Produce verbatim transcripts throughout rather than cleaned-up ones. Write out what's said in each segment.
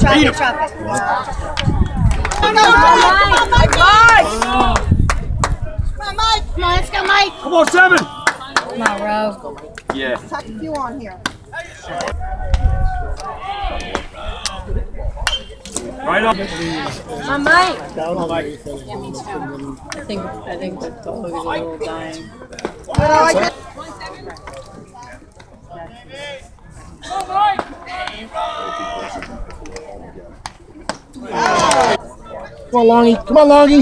Drop it, drop it. Come on, Mike! Come on, Mike! Come on, let's go, Mike. Come on, seven. Come on, Ro. Yeah. Tuck a few on here. Right up. Come on, Mike. Down on Mike. Yeah, me too. I think, I think the dog is a little dying. Come on, Longy. Come on, Longy.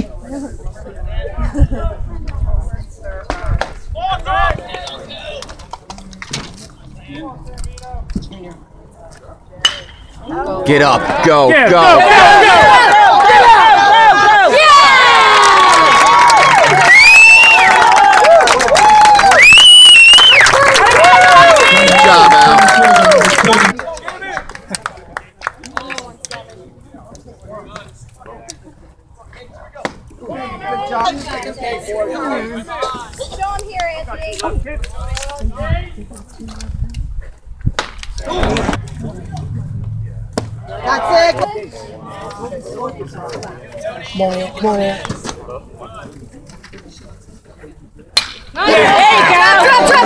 Get up. Go. Yeah, go. go, go, go, Good job, Al. Show him here, Anthony. That's it. Come on, come on. There you go. Drop, drop,